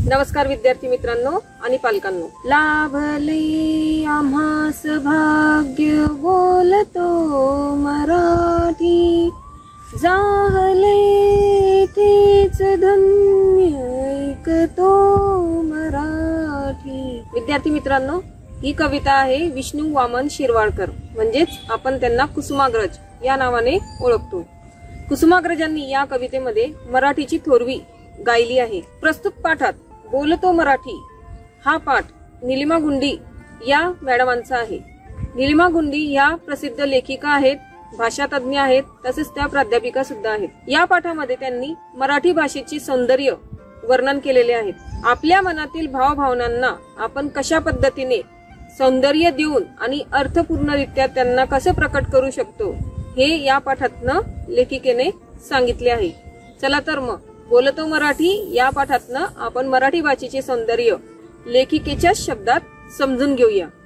नमस्कार विद्यार्थी मित्रांनो आणि पालकांनो। लाभले आम्हास भाग्य बोलतो मराठी, जाहले तेच धन्य ऐकतो मराठी। विद्यार्थी मित्रांनो, ही कविता आहे विष्णू वामन शिरवाडकर, म्हणजेच आपण त्यांना कुसुमाग्रज या नावाने ओळखतो। कुसुमाग्रजांनी या कवितेमध्ये मराठीची थोरवी गायली आहे। प्रस्तुत पाठात बोलतो मराठी हा पाठ निलिमा गुंडी या मॅडमांचा आहे। निलिमा गुंडी या प्रसिद्ध लेखिका आहेत, भाषा तज्ञ आहेत, तसेच त्या प्राध्यापिका सुद्धा आहेत। या पाठामध्ये त्यांनी मराठी भाषेची सौंदर्य वर्णन केलेले आहे। आपल्या मनातील भावभावनांना आपण कशा पद्धतीने सौंदर्य देऊन आणि अर्थपूर्णरित्या त्यांना कसे प्रकट करू शकतो हे या पाठातनं लेखिकेने सांगितले आहे। चला तर मग बोलतो मराठी या पाठातनं आपण मराठी भाषेचे सौंदर्य लेखिकेच्या शब्दात समजून घेऊया।